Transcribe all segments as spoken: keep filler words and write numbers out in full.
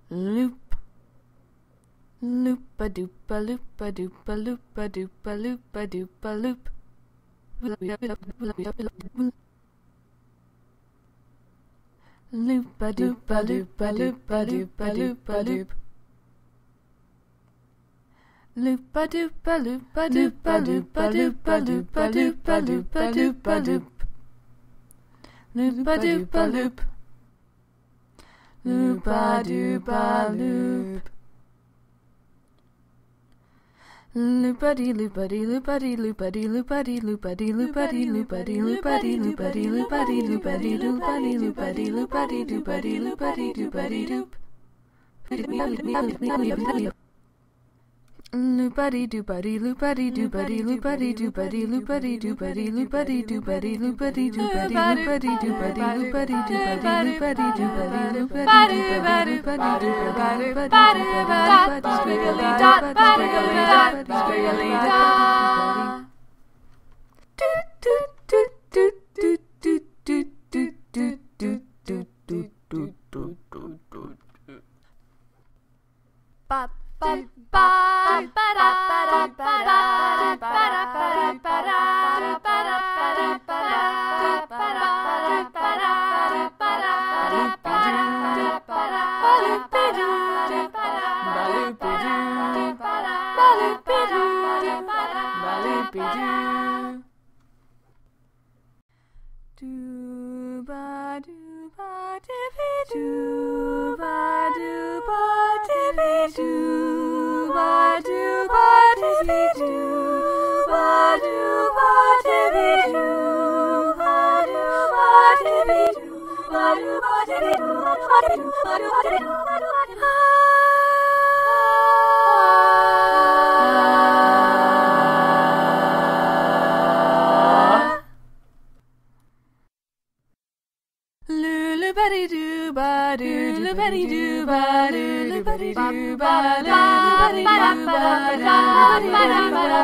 loop. Loopa doopa loopa doopa loopa doopa loopa doopa loop. Loopa doopa loopa loopa loopa loopa loop. Loopa doopa loopa doopa loopa loopa loopa loopa loopa doopa loop. Loopa doopa loop. Loopa doopa loop. Loopity loopity loopity loopity loopity loopity loopity loopity loopity loopity loopity loopity loopity loopity loopity doopity loopity doopity doop. Loopity doopity loopity doopity loopity doopity loopity doopity loopity doopity loopity doopity loopity doopity loopity doopity loopity doopity loopity squiggly dot squiggly dot squiggly dot. Doot doot doot doot doot doot doot doot doot doot doot doot doot doot. Bop bop bop ba da ba da ba da ba da ba da ba da ba da ba da ba da ba da ba da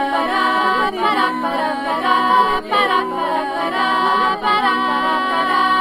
Ba